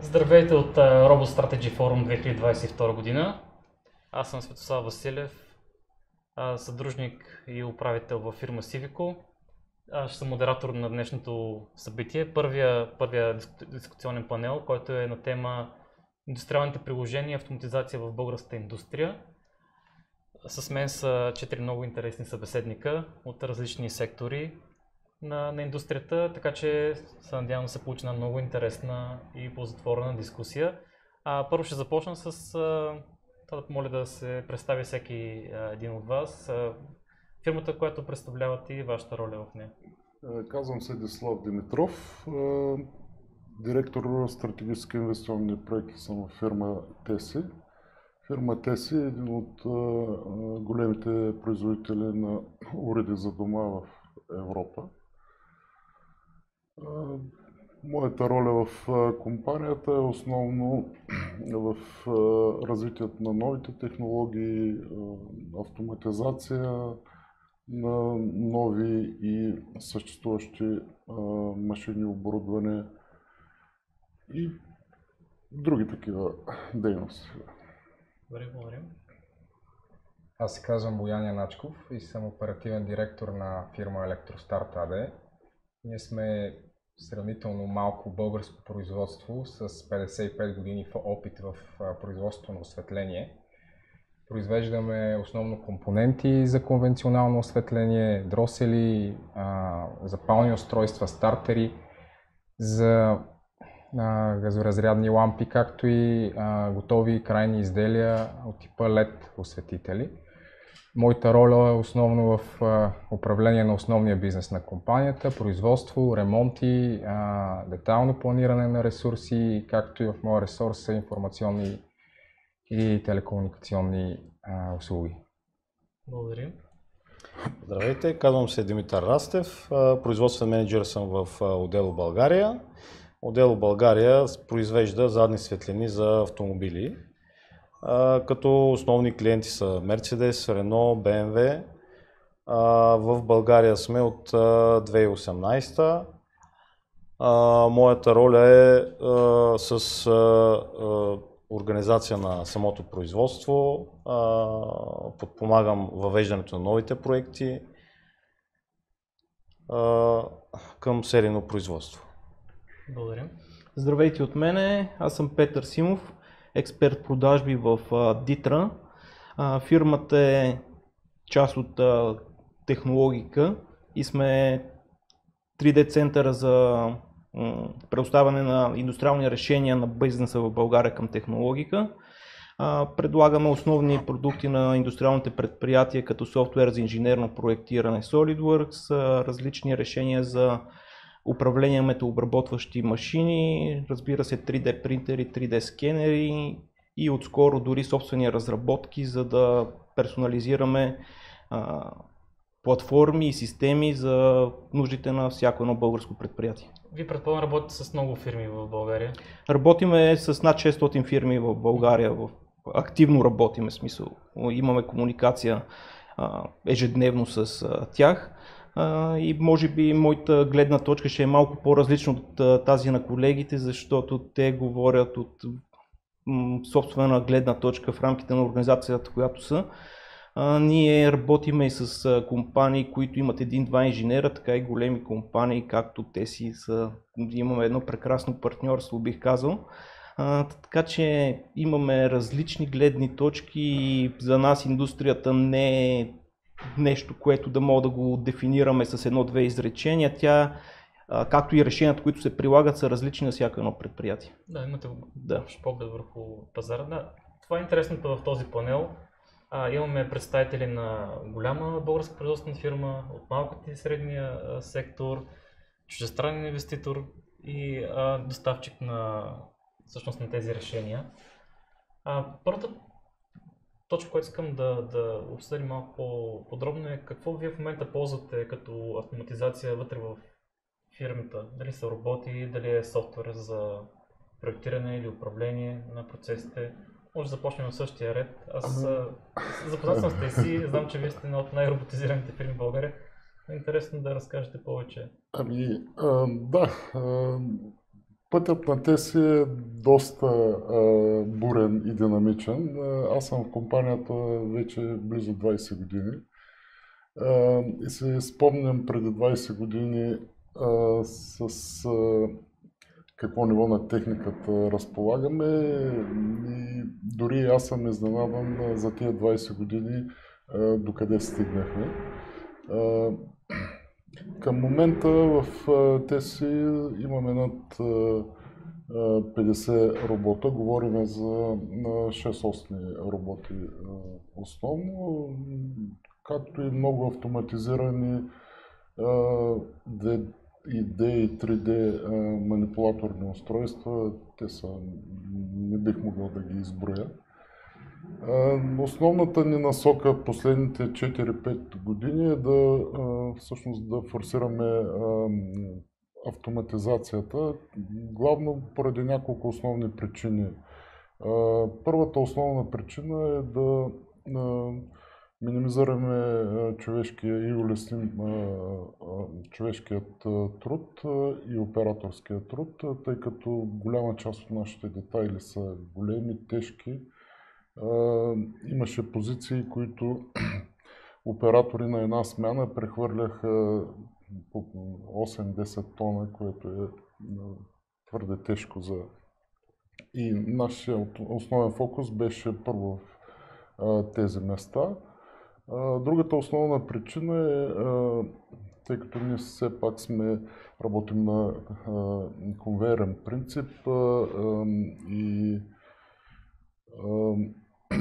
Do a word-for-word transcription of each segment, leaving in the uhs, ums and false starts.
Здравейте от uh, RoboStrategy Forum две хиляди двадесет и втора година. Аз съм Светослав Василев, uh, съдружник и управител във фирма Civico. Аз ще съм модератор на днешното събитие. Първия, първия дискусионен панел, който е на тема индустриалните приложения и автоматизация в българската индустрия. С мен са четири много интересни събеседника от различни сектори на, на индустрията, така че се надявам да се получи една много интересна и ползотворна дискусия. А, първо ще започна с а, това да помоля да се представи всеки а, един от вас. А, фирмата, която представлявате и вашата роля в нея. Казвам се Десислав Димитров, директор на стратегически инвестиционни проекти съм в фирма Теси. Фирма Теси е един от големите производители на уреди за дома в Европа. Моята роля в компанията е основно в развитието на новите технологии, автоматизация на нови и съществуващи машини, оборудване и други такива дейности. Добре, благодарим. Аз се казвам Боян Яначков и съм оперативен директор на фирма Електростарт АД. Ние сме сравнително малко българско производство с петдесет и пет години опит в производството на осветление. Произвеждаме основно компоненти за конвенционално осветление, дросели, запални устройства, стартери за а, газоразрядни лампи, както и а, готови крайни изделия от типа лед осветители. Моята роля е основно в а, управление на основния бизнес на компанията, производство, ремонти, а, детайлно планиране на ресурси, както и в моя ресурс са информационни и телекомуникационни а, услуги. Благодарим. Здравейте, казвам се Димитър Растев, производствен менеджер съм в Отдело България. Отдело България произвежда задни светлини за автомобили, като основни клиенти са Mercedes, Renault, би ем дабълю. В България сме от две хиляди и осемнадесета. Моята роля е с организация на самото производство, подпомагам въвеждането на новите проекти към серийно производство. Благодарим. Здравейте от мене, аз съм Петър Симов, експерт продажби в Дитра. Фирмата е част от Технологика и сме три Д центъра за предоставяне на индустриални решения на бизнеса в България към Технологика. Предлагаме основни продукти на индустриалните предприятия, като софтуер за инженерно проектиране SolidWorks, различни решения за управление на металообработващи машини, разбира се три Д принтери, три Д скенери и отскоро дори собствени разработки, за да персонализираме а, платформи и системи за нуждите на всяко едно българско предприятие. Вие предполагам работите с много фирми в България? Работиме с над шестстотин фирми в България, в... активно работиме, в смисъл. Имаме комуникация а, ежедневно с а, тях. Uh, и може би моята гледна точка ще е малко по-различна от uh, тази на колегите, защото те говорят от м, собствена гледна точка в рамките на организацията, която са. Uh, ние работиме и с uh, компании, които имат един-два инженера, така и големи компании, както те си са. Имаме едно прекрасно партньорство, бих казал. Uh, така че имаме различни гледни точки и за нас индустрията не е нещо, което да мога да го дефинираме с едно-две изречения. Тя, както и решенията, които се прилагат, са различни на всяко едно предприятие. Да, имате да. общ поглед върху пазара. Да, това е интересното в този панел. А, имаме представители на голяма българска производствена фирма, от малките и средния а, сектор, чуждестранен инвеститор и а, доставчик на, всъщност, на тези решения. А, първата точка, която искам да, да обсъдим малко по-подробно е какво вие в момента ползвате като автоматизация вътре в фирмата. Дали са роботи, дали е софтуер за проектиране или управление на процесите. Може да започнем в същия ред. Аз запознат съм с Теси, знам, че вие сте една от най-роботизираните фирми в България. Интересно да разкажете повече. Ами, а, да. А, Пътят на Теси е доста а, бурен и динамичен. Аз съм в компанията вече близо двайсет години. А, и се спомням преди двайсет години а, с а, какво ниво на техниката разполагаме и дори аз съм изненадан за тия двайсет години а, докъде стигнахме. А, Към момента в Теси имаме над петдесет робота. Говорим за шест-осем роботи основно, както и много автоматизирани две Д и три Д манипулаторни устройства. Те са, не бих могъл да ги изброя. Основната ни насока последните четири-пет години е да, всъщност, да форсираме автоматизацията, главно поради няколко основни причини. Първата основна причина е да минимизираме човешкия и улесним човешкият труд и операторския труд, тъй като голяма част от нашите детайли са големи, тежки. Uh, имаше позиции, които оператори на една смяна прехвърляха по осем-десет тона, което е твърде тежко за... И нашият основен фокус беше първо в uh, тези места. Uh, другата основна причина е, uh, тъй като ние все пак сме работим на uh, конвейерен принцип uh, uh, и uh,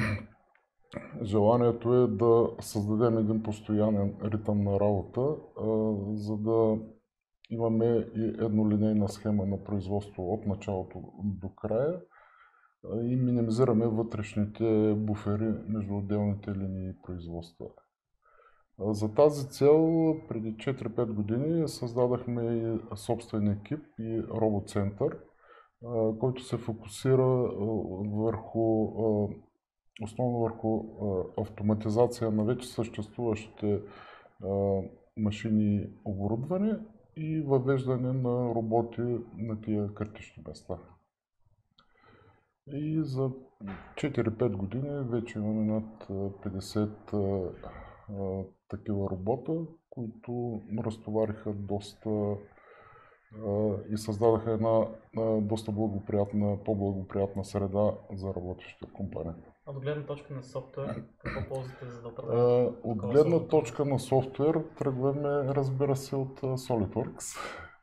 желанието е да създадем един постоянен ритъм на работа, за да имаме и еднолинейна схема на производство от началото до края и минимизираме вътрешните буфери между отделните линии производства. За тази цел преди четири-пет години създадахме и собствен екип и робоцентър, който се фокусира върху основно върху а, автоматизация на вече съществуващите а, машини и оборудване и въвеждане на роботи на тия критични места. И за четири-пет години вече имаме над петдесет а, а, такива робота, които разтовариха доста а, и създадаха една а, доста благоприятна, по-благоприятна среда за работещите в компанията. От гледна точка на софтуер, какво ползвате за да управлявате? От гледна точка на софтуер тръгваме, разбира се, от SolidWorks,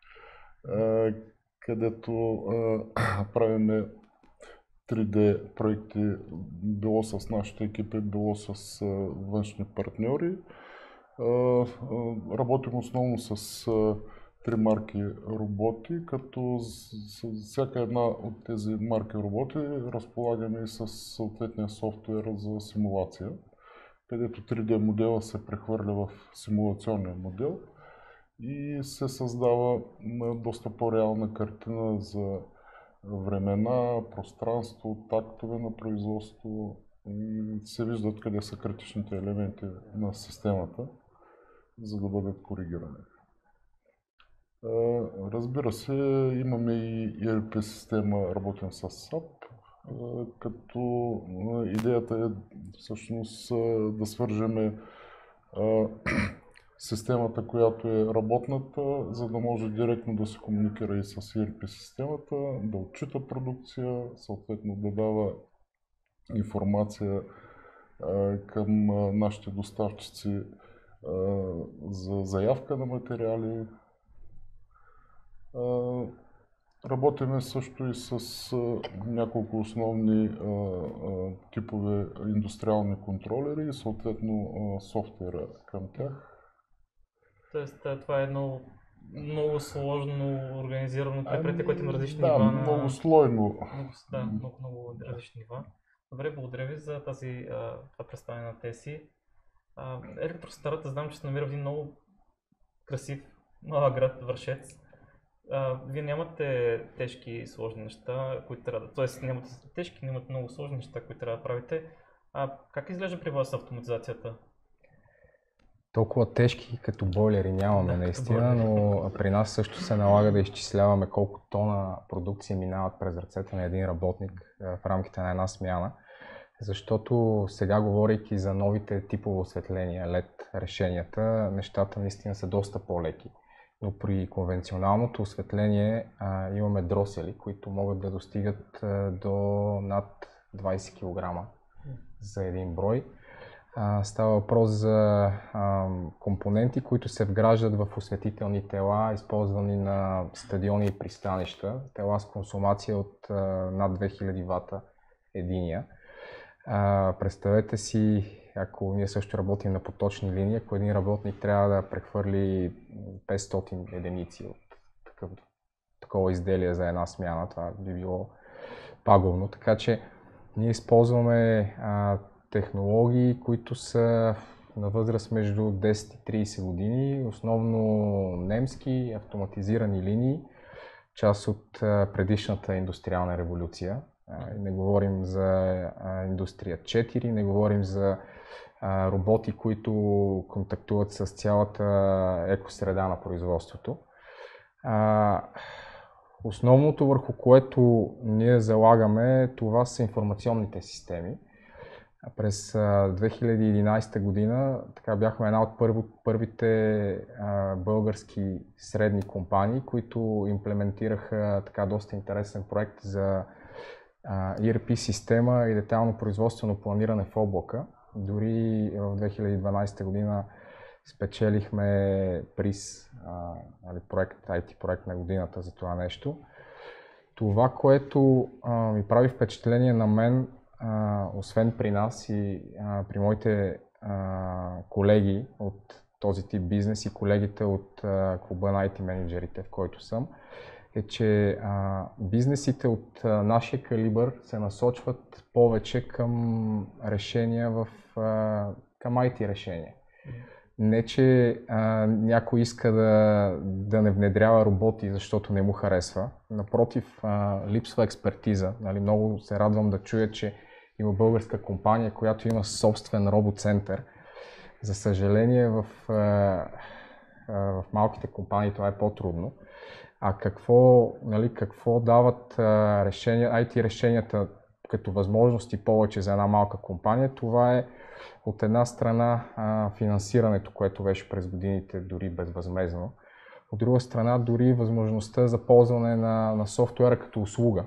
където правиме три Д проекти, било с нашите екипи, било с външни партньори. Работим основно с три марки роботи, като с всяка една от тези марки роботи разполагаме и с съответния софтуер за симулация, където три Д модела се прехвърля в симулационния модел и се създава доста по-реална картина за времена, пространство, тактове на производство и се виждат къде са критичните елементи на системата, за да бъдат коригирани. Разбира се, имаме и И Р П система, работим с САП, като идеята е всъщност да свържеме системата, която е работната, за да може директно да се комуникира и с И Р П системата, да отчита продукция, съответно да дава информация към нашите доставчици за заявка на материали. Работиме също и с няколко основни типове индустриални контролери и съответно софтуера към тях. Тоест това е едно много сложно организирано предприятие, което има различни да, нива. Да, много слойно. Много, да, много, много различни нива. Добре, благодаря ви за тази, това представяне на Теси. Електростарата, знам, че се намира в един много красив малък град, Вършец. Uh, вие нямате тежки и сложни неща, които трябва да... Тоест нямате тежки, но имате много сложни неща, които трябва да правите. А как изглежда при вас автоматизацията? Толкова тежки като бойлери нямаме Да, наистина, бойлери. но при нас също се налага да изчисляваме колко тона продукция минават през ръцете на един работник в рамките на една смяна. Защото сега, говорейки за новите типове осветления, ел и ди решенията, нещата наистина са доста по-леки. Но при конвенционалното осветление а, имаме дросели, които могат да достигат а, до над двайсет килограма за един брой. А, става въпрос за а, компоненти, които се вграждат в осветителни тела, използвани на стадиони и пристанища. Тела с консумация от а, над две хиляди вата единия. А, представете си, ако ние също работим на поточни линии, ако един работник трябва да прехвърли петстотин единици от такъв, такова изделие за една смяна, това би било пагубно. Така че ние използваме а, технологии, които са на възраст между десет и трийсет години, основно немски автоматизирани линии, част от а, предишната индустриална революция. Не говорим за а, индустрия четири, не говорим за а, роботи, които контактуват с цялата екосреда на производството. А, основното, върху което ние залагаме, това са информационните системи. През а, две хиляди и единайсета година така, бяхме една от първо, първите а, български средни компании, които имплементираха така доста интересен проект за и ар пи система и детайлно производствено планиране в облака. Дори в две хиляди и дванайсета година спечелихме приз, а, проект, ай ти проект на годината за това нещо. Това, което а, ми прави впечатление на мен, а, освен при нас и а, при моите а, колеги от този тип бизнес и колегите от а, клуба на ай ти менеджерите, в който съм, е, че а, бизнесите от а, нашия калибър се насочват повече към решения в, а, към ай ти решения. Не, че а, някой иска да, да не внедрява роботи, защото не му харесва. Напротив, а, липсва експертиза. Нали, много се радвам да чуя, че има българска компания, която има собствен робот-център. За съжаление, в, а, а, в малките компании това е по-трудно. А какво, нали, какво дават а, решения, ай ти решенията като възможности повече за една малка компания? Това е от една страна а, финансирането, което беше през годините дори безвъзмездно. От друга страна дори възможността за ползване на, на софтуера като услуга,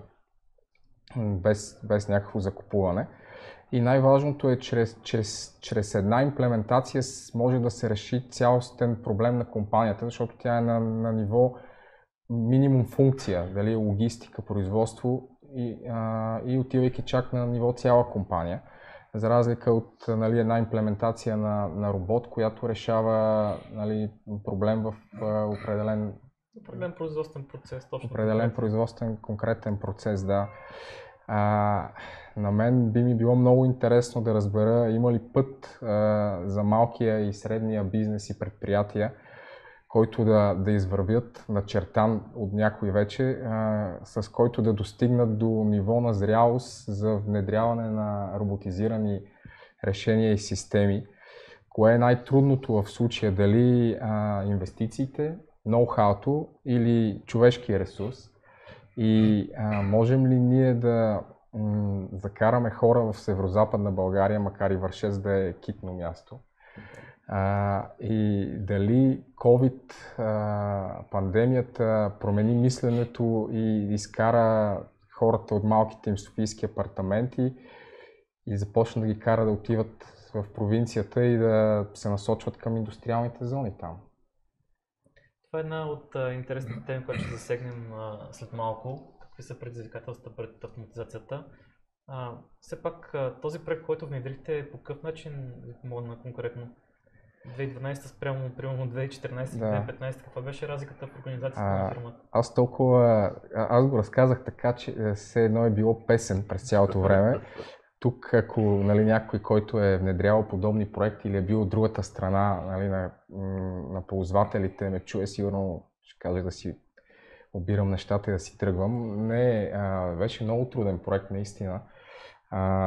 без, без някакво закупуване. И най-важното е, чрез, чрез, чрез една имплементация може да се реши цялостен проблем на компанията, защото тя е на, на ниво минимум функция, дали логистика, производство и, а, и отивайки чак на ниво цяла компания. За разлика от, нали, една имплементация на, на робот, която решава, нали, проблем в а, определен, определен производствен процес. Точно определен това. производствен конкретен процес, да. А, на мен би ми било много интересно да разбера има ли път а, за малкия и средния бизнес и предприятия, който да, да извървят начертан от някой вече, а, с който да достигнат до ниво на зрялост за внедряване на роботизирани решения и системи. Кое е най-трудното в случая? Дали а, инвестициите, ноу-хауто или човешкия ресурс? И а, можем ли ние да м- закараме хора в северо-западна България, макар и Вършец да е китно място? А, и дали COVID, а, пандемията промени мисленето и изкара хората от малките им софийски апартаменти и започна да ги кара да отиват в провинцията и да се насочват към индустриалните зони там? Това е една от а, интересните теми, които ще засегнем а, след малко. Какви са предизвикателствата пред автоматизацията? А, все пак а, този проект, който внедрихте, по какъв начин ви помогна конкретно? две хиляди и дванайсета спрямо, примерно две хиляди и четиринайсета, да. две хиляди и петнайсета, каква беше разликата в организацията а, на фирмата? Аз толкова, аз го разказах така, че все едно е било песен през цялото време. Тук, ако, нали, някой, който е внедрявал подобни проекти или е бил от другата страна, нали, на, на ползвателите, ме чуе, сигурно ще каже да си обирам нещата и да си тръгвам. Не, а, беше много труден проект, наистина. А,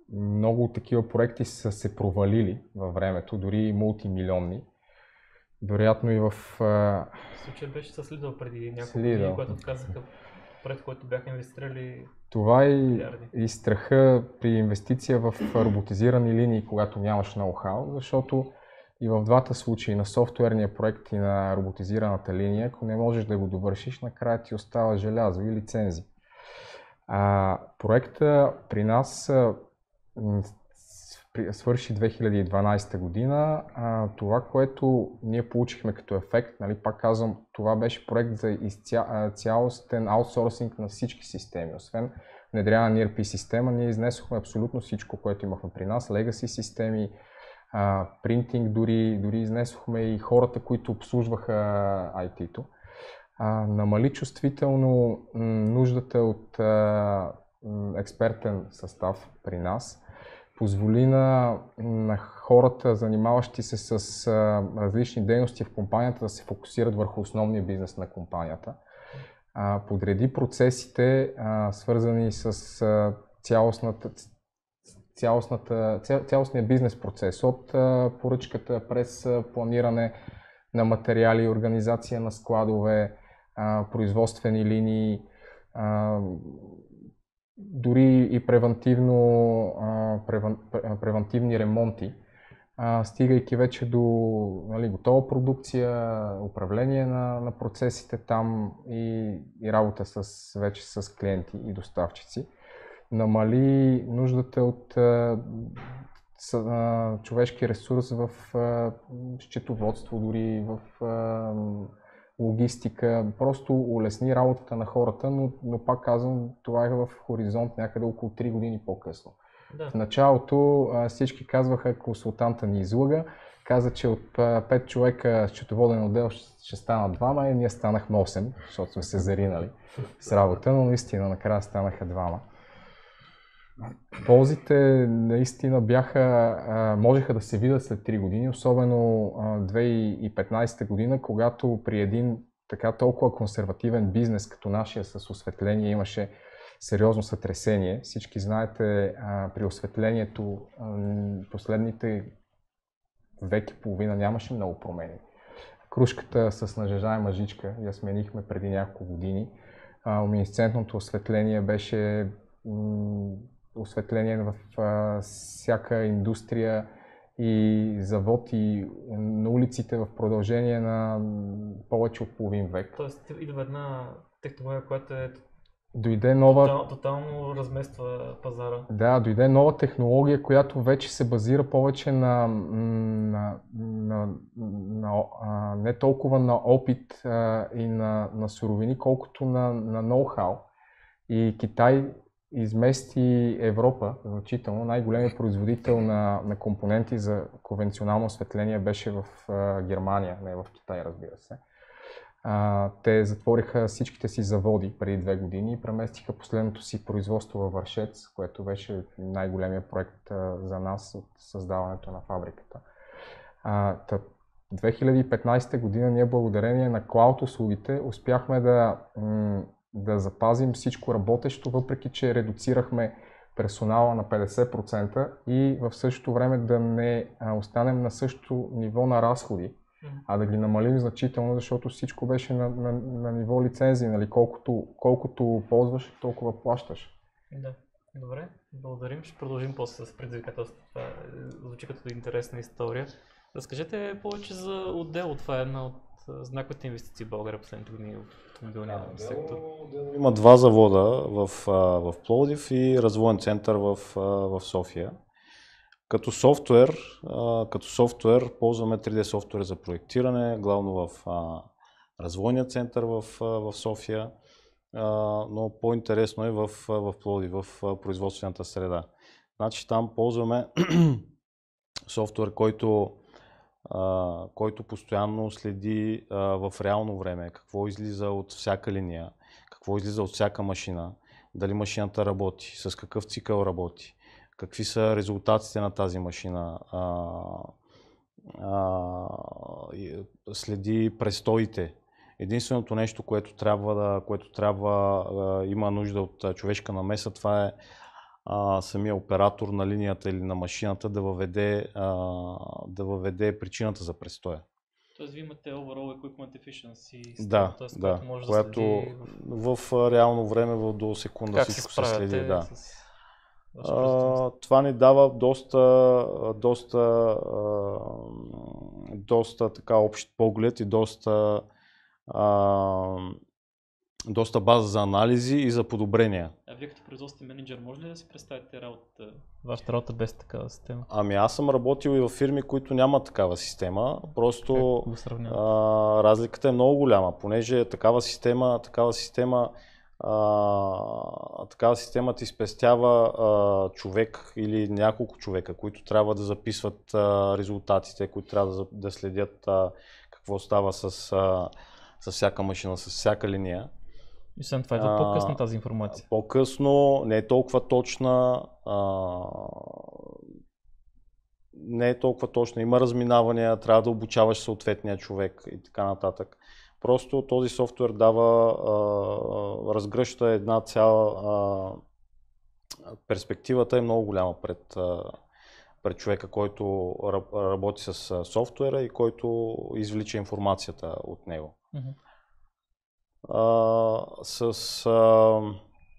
много такива проекти са се провалили във времето, дори мултимилионни. Вероятно и в... Случай беше с Lidl преди няколко Lidl. години, когато казаха проект, който бяха инвестирали. Това е милиарди. и страха при инвестиция в роботизирани линии, когато нямаш ноу-хау, защото и в двата случаи, на софтуерния проект и на роботизираната линия, ако не можеш да го довършиш, накрая ти остава желязо и лицензи. А, проекта при нас м, свърши две хиляди и дванадесета година. А, това, което ние получихме като ефект, нали, пак казвам, това беше проект за изця... цялостен аутсорсинг на всички системи. Освен внедряване на и ар пи система, ние изнесохме абсолютно всичко, което имахме при нас. Legacy системи, а, принтинг, дори, дори изнесохме и хората, които обслужваха ай ти-то. А, намали чувствително м, нуждата от а, м, експертен състав при нас. Позволи на, на хората, занимаващи се с а, различни дейности в компанията, да се фокусират върху основния бизнес на компанията. А, подреди процесите, а, свързани с а, цялостната, цялостната, ця, цялостния бизнес процес, от а, поръчката през а, планиране на материали, организация на складове, а, производствени линии, а, дори и превентивно, а, превен, превентивни ремонти, а, стигайки вече до, нали, готова продукция, управление на, на процесите там и, и работа с, вече с клиенти и доставчици. Намали нуждата от а, с, а, човешки ресурс в а, счетоводство, дори в а, логистика, просто улесни работата на хората, но, но пак казвам, това е в хоризонт някъде около три години по-късно. Да. В началото а, всички казваха, консултанта ни излъга, каза, че от а, пет човека счетоводен отдел ще, ще станат двама и ние станахме осем, защото сме се заринали с работа, но наистина накрая станаха двама. Ползите наистина бяха, а, можеха да се видят след три години, особено а, две хиляди и петнадесета година, когато при един така толкова консервативен бизнес като нашия с осветление имаше сериозно сътресение. Всички знаете, а, при осветлението а, последните век и половина нямаше много промени. Кружката с нажежаема жичка я сменихме преди няколко години. А, луминесцентното осветление беше м- осветление в а, всяка индустрия и завод и на улиците в продължение на повече от половин век. Тоест идва една технология, която е Дойде нова... тотал, тотално размества пазара. Да, дойде нова технология, която вече се базира повече на, на, на, на а, не толкова на опит а, и на, на суровини, колкото на, на ноу-хау. И Китай измести Европа значително. Най-големият производител на, на компоненти за конвенционално осветление беше в а, Германия, не в Китай, разбира се. А, те затвориха всичките си заводи преди две години и преместиха последното си производство във Вършец, което беше най-големият проект а, за нас от създаването на фабриката. А, тъп, две хиляди и петнадесета година ние благодарение на клауд услугите успяхме да, м- да запазим всичко работещо, въпреки че редуцирахме персонала на петдесет процента и в същото време да не а, останем на същото ниво на разходи, а да ги намалим значително, защото всичко беше на, на, на ниво лицензии, нали? Колкото, колкото ползваш, толкова плащаш. Да, добре, благодарим. Ще продължим после с предизвикателството. Това звучи като интересна история. Разкажете повече за отдел. Това е една от знаковите инвестиции в България последните години в автомобилния да, сектор. Има два завода в, в Пловдив и развоен център в, в София. Като софтуер, като софтуер ползваме три Д софтуер за проектиране, главно в а, развойния център в, в София, а, но по-интересно е в, в Пловдив, в производствената среда. Значи там ползваме софтуер, който, а, който постоянно следи а, в реално време какво излиза от всяка линия, какво излиза от всяка машина, дали машината работи, с какъв цикъл работи. Какви са резултатите на тази машина, а, а, следи престоите. Единственото нещо, което трябва да, което трябва, а, има нужда от човешка намеса, това е а, самия оператор на линията или на машината да въведе, а, да въведе причината за престоя. Тоест ви имате overall equipment efficiency, Да, т.е. да, което може което да следи в, в реално време в до секунда как всичко се се справяте следи. Да. с А, това ни дава доста, доста, а, доста така общ поглед и доста, а, доста база за анализи и за подобрения. А вие като производствен менеджер може ли да си представите работа, вашата работа без такава система? Ами аз съм работил и в фирми, които нямат такава система. Просто а, разликата е много голяма, понеже такава система, такава система, а, такава система ти спестява а, човек или няколко човека, които трябва да записват а, резултатите, които трябва да, да следят а, какво става с, а, с всяка машина, с всяка линия. И освен това идва по-късно тази информация. По-късно, не е толкова точна, а, не е толкова точна, има разминавания, трябва да обучаваш съответния човек и така нататък. Просто този софтуер дава, а, разгръща една цяла, а, перспективата е много голяма пред, а, пред човека, който работи с софтуера и който извлича информацията от него. Mm-hmm. Uh, с, uh,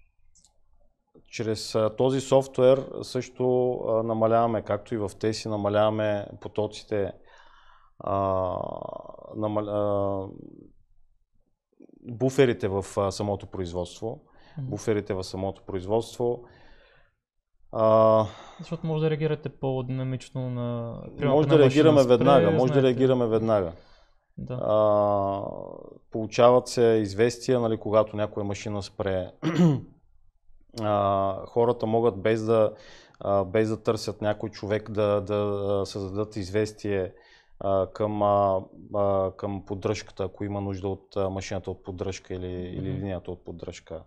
чрез uh, този софтуер също uh, намаляваме, както и в теси, намаляваме потоците, uh, намал... uh, буферите в uh, самото производство. Mm-hmm. Буферите в самото производство. Uh, Защото може да реагирате по-динамично на... Може да реагираме веднага, може да реагираме веднага. Да. А, получават се известия, нали, когато някоя машина спре. а, хората могат без да, а, без да търсят някой човек да, да създадат известие а, към, а, а, към поддръжката, ако има нужда от а, машината от поддръжка или, mm-hmm. или линията от поддръжка.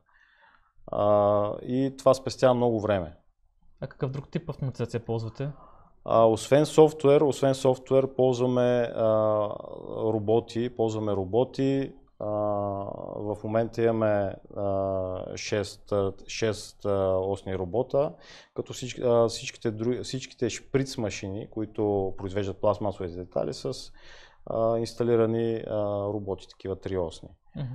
А, и това спестява много време. А какъв друг тип автоматизация ползвате? А, освен софтуер, освен софтуер ползваме а, роботи, ползваме роботи. А, в момента имаме а, шест, шест а, осни робота, като всич, а, всичките, други, всичките шприц машини, които произвеждат пластмасови детали, с а, инсталирани а, роботи, такива триосни. Uh-huh.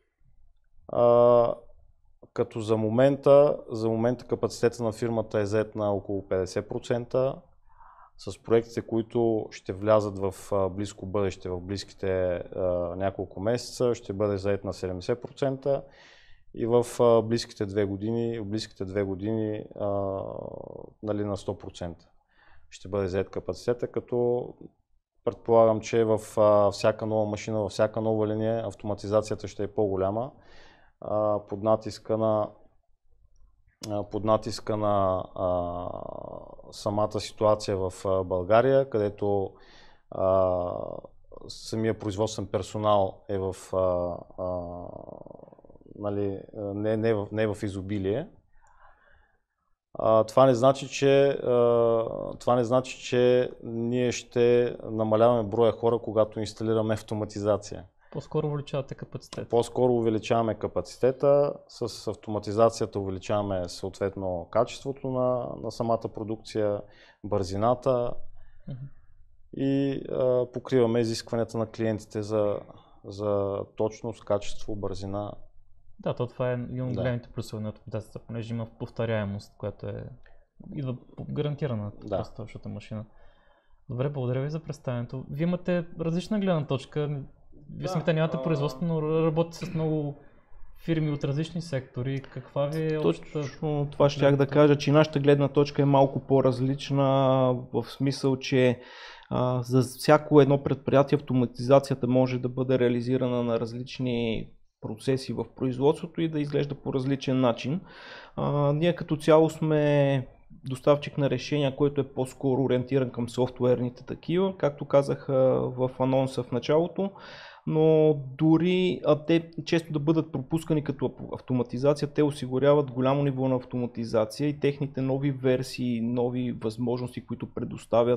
А, като за момента, за момента капацитета на фирмата е зает на около петдесет процента. С проектите, които ще влязат в близко бъдеще, в близките а, няколко месеца, ще бъде заед на седемдесет процента и в а, близките две години, в близките две години а, нали, на сто процента ще бъде заед капацитета, като предполагам, че в а, всяка нова машина, във всяка нова линия автоматизацията ще е по-голяма а, под натиска на под натиска на а, самата ситуация в а, България, където а, самия производствен персонал е в, а, а, нали, не, не, в, не в изобилие. А, това не значи, че, а, това не значи, че ние ще намаляваме броя хора, когато инсталираме автоматизация. По-скоро увеличавате капацитета. По-скоро увеличаваме капацитета, с автоматизацията увеличаваме съответно качеството на, на самата продукция, бързината mm-hmm. и а, покриваме изискванията на клиентите за, за точност, качество, бързина. Да, то това е един от големите плюсове на автоматизацията, понеже има повторяемост, която е идва гарантирана да. Просто общата машина. Добре, благодаря ви за представянето. Вие имате различна гледна точка. Вие да, самите нямате а... производство, но работите с много фирми от различни сектори. Каква ви е Точно общата... това щях да кажа, че нашата гледна точка е малко по-различна, в смисъл, че а, за всяко едно предприятие автоматизацията може да бъде реализирана на различни процеси в производството и да изглежда по различен начин. А, ние като цяло сме доставчик на решения, който е по-скоро ориентиран към софтуерните такива, както казах в анонса в началото, но дори а те често да бъдат пропускани като автоматизация, те осигуряват голямо ниво на автоматизация и техните нови версии, нови възможности, които предоставят,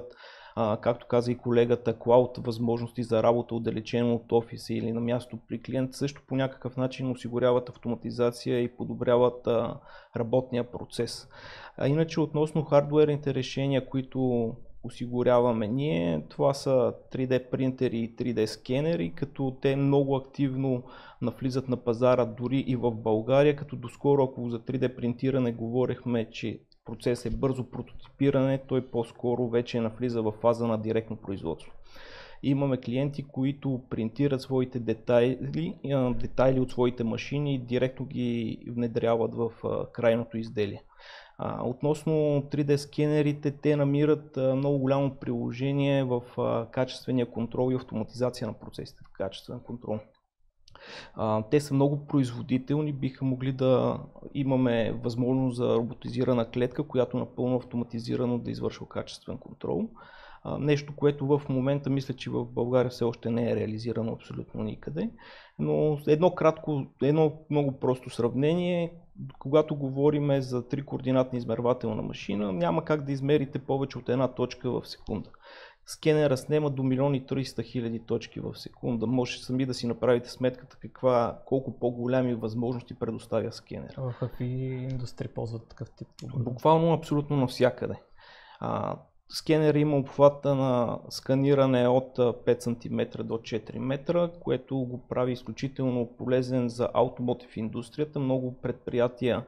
а, както каза и колегата, клауд възможности за работа отдалечено от офиса или на място при клиент, също по някакъв начин осигуряват автоматизация и подобряват а, работния процес. А иначе относно хардуерните решения, които осигуряваме ние, това са три Д принтери и три Д скенери, като те много активно навлизат на пазара дори и в България, като доскоро, ако за три Д принтиране говорихме, че процес е бързо прототипиране, той по-скоро вече навлиза в фаза на директно производство. Имаме клиенти, които принтират своите детайли, детайли от своите машини и директно ги внедряват в крайното изделие. А, относно три Д скенерите, те намират а, много голямо приложение в а, качествения контрол и автоматизация на процесите в качествен контрол. А, те са много производителни, биха могли да имаме възможност за роботизирана клетка, която напълно автоматизирано да извършва качествен контрол. А, нещо, което в момента мисля, че в България все още не е реализирано абсолютно никъде. Но едно кратко, едно много просто сравнение, когато говорим за три координатна измервателна машина, няма как да измерите повече от една точка в секунда. Скенера снема до милион и триста хиляди точки в секунда. Може сами да си направите сметката каква, колко по-голями възможности предоставя скенер. В какви индустрии ползват такъв тип? Буквално абсолютно навсякъде. А, скенер има обхвата на сканиране от пет сантиметра до четири метра, което го прави изключително полезен за автомотив индустрията. Много предприятия,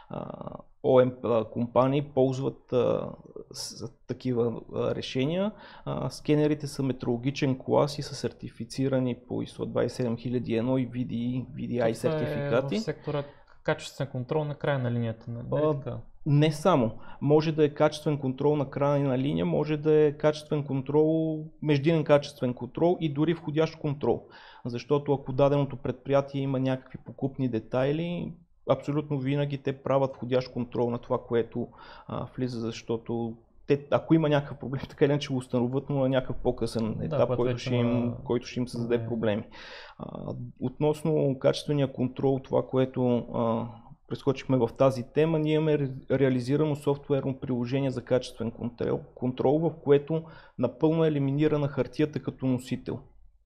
О Е Ем компании ползват а, с, такива а, решения. А, скенерите са метрологичен клас и са сертифицирани по ай Ес О двайсет и седем хиляди и едно и Ви Ди И, Ви Ди Ай сертификати. Е в сектора качествен контрол на края на линията. Не, а, не само. Може да е качествен контрол на края на линия, може да е качествен контрол, междинен качествен контрол и дори входящ контрол. Защото ако даденото предприятие има някакви покупни детайли, абсолютно винаги те правят входящ контрол на това, което а, влиза, защото те, ако има някакъв проблем, така или иначе го установят, но на някакъв по-късен етап, да, който, ще им, който ще им създаде проблеми. А, относно качествения контрол, това, което а, прескочихме в тази тема, ние имаме реализирано софтуерно приложение за качествен контрол, контрол в което напълно е елиминирана хартията като носител.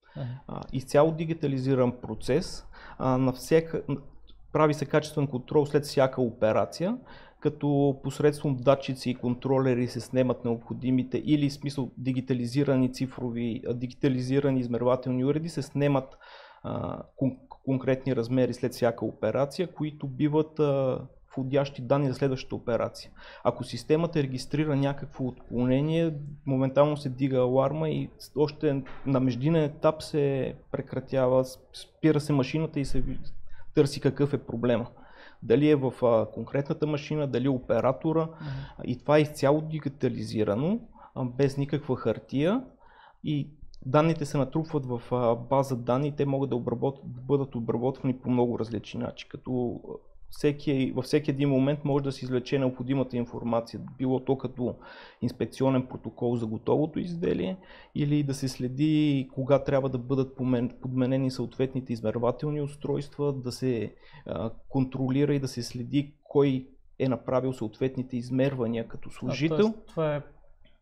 А, изцяло дигитализиран процес, а, на всяка прави се качествен контрол след всяка операция, като посредством датчици и контролери се снемат необходимите или в смисъл дигитализирани цифрови, дигитализирани измервателни уреди, се снемат а, кон- конкретни размери след всяка операция, които биват а, входящи данни за следващата операция. Ако системата регистрира някакво отклонение, моментално се дига аларма и още на междинен етап се прекратява, спира се машината и се търси какъв е проблема. Дали е в а, конкретната машина, дали оператора. Mm-hmm. И това е изцяло дигитализирано, а, без никаква хартия и данните се натрупват в а, база данни, те могат да, обработ... да бъдат обработвани по много различни начини, като всеки, във всеки един момент може да се извлече необходимата информация, било то като инспекционен протокол за готовото изделие или да се следи кога трябва да бъдат подменени съответните измервателни устройства, да се а, контролира и да се следи кой е направил съответните измервания като служител. А, това е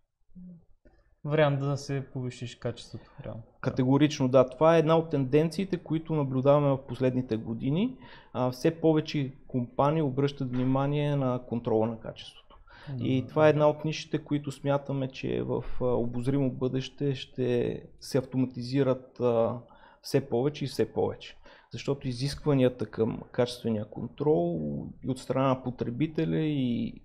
вариант да се повишиш качеството. Реално. Категорично да. Това е една от тенденциите, които наблюдаваме в последните години. А, все повече компании обръщат внимание на контрола на качеството. Mm-hmm. И това е една от нишите, които смятаме, че в а, обозримо бъдеще ще се автоматизират а, все повече и все повече. Защото изискванията към качествения контрол и от страна на потребителя и